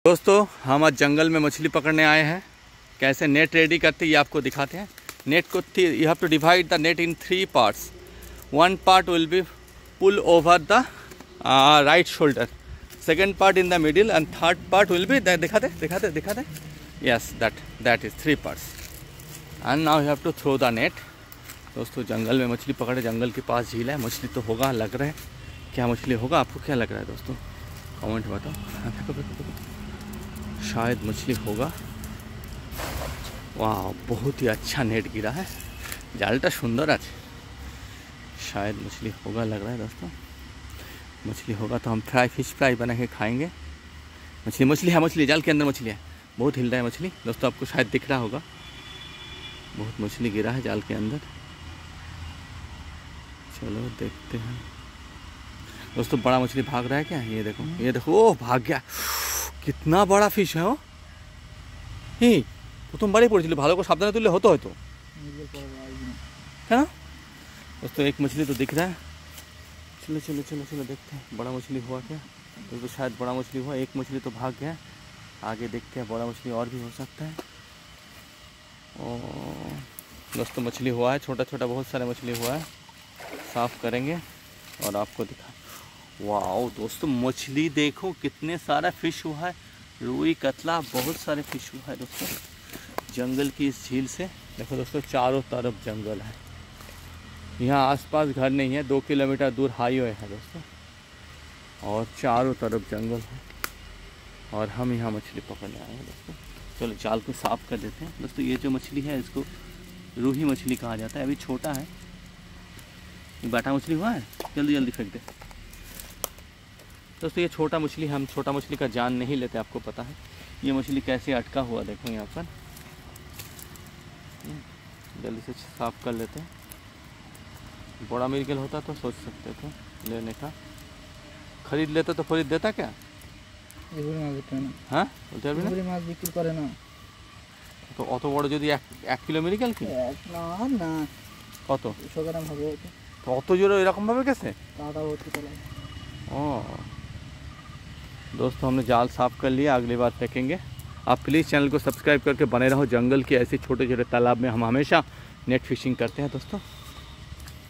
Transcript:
दोस्तों हम आज जंगल में मछली पकड़ने आए हैं। कैसे नेट रेडी करते हैं ये आपको दिखाते हैं। नेट को you have to divide the net in 3 parts. 1 part will be pull over the right shoulder, second part in the middle and third part will be दिखाते yes that is 3 parts and now you have to throw the net. दोस्तों जंगल में मछली पकड़े, जंगल के पास झील है, मछली तो होगा लग रहा है। क्या मछली होगा, आपको क्या लग रहा है दोस्तों कमेंट बताओ। देखो शायद मछली होगा। वाह बहुत ही अच्छा नेट गिरा है, जालटा सुंदर आज। शायद मछली होगा लग रहा है दोस्तों। मछली होगा तो हम फिश फ्राई बना के खाएंगे। मछली जाल के अंदर मछली है, बहुत हिल रहा है मछली। दोस्तों आपको शायद दिख रहा होगा, बहुत मछली गिरा है जाल के अंदर। चलो देखते हैं दोस्तों। बड़ा मछली भाग रहा है क्या? ये देखो ओह भाग गया। कितना बड़ा फिश है वो। প্রথম বারই পড়েছিল, ভালো করে সাবধানে তুললে হতো হয়তো, है ना दोस्तों। एक मछली तो दिख रहा है। चलो चलो चलो चलो देखते हैं बड़ा मछली हुआ क्या। दोस्तों शायद बड़ा मछली हुआ, एक मछली तो भाग गया। आगे देखते हैं बड़ा मछली और भी हो सकता है। और दोस्तों मछली हुआ है, छोटा छोटा बहुत सारा मछली हुआ है। साफ़ करेंगे और आपको दिखा। वाओ दोस्तों मछली देखो कितने सारा फिश हुआ है, रुई कतला बहुत सारे फिश हुआ है दोस्तों। जंगल की इस झील से देखो दोस्तों, चारों तरफ जंगल है। यहाँ आसपास घर नहीं है, 2 किलोमीटर दूर हाईवे है दोस्तों, और चारों तरफ जंगल है। और हम यहाँ मछली पकड़ने आए हैं दोस्तों। चलो जाल को साफ़ कर देते हैं दोस्तों। ये जो मछली है इसको रूही मछली कहा जाता है, अभी छोटा है। बाटा मछली हुआ है, जल्दी जल्दी फेंक दे दोस्तों। ये छोटा मछली, हम छोटा मछली का जान नहीं लेते, आपको पता है। ये मछली कैसे अटका हुआ देखो यहाँ पर। जल्दी से साफ कर लेते हैं। बड़ा मेडिकल होता तो सोच सकते थे लेने का, खरीद लेते तो खरीद देता क्या। हाँ बिक्री करे ना तो অত বড় যদি 1 কিলো মেডিকেল কি না না কত 100 গ্রাম হবে তো অত জোরে এরকম ভাবে कैसे কাটা হচ্ছে চলে। दोस्तों हमने जाल साफ़ कर लिया, अगली बार फेंकेंगे। आप प्लीज़ चैनल को सब्सक्राइब करके बने रहो। जंगल के ऐसे छोटे छोटे तालाब में हम हमेशा नेट फिशिंग करते हैं दोस्तों।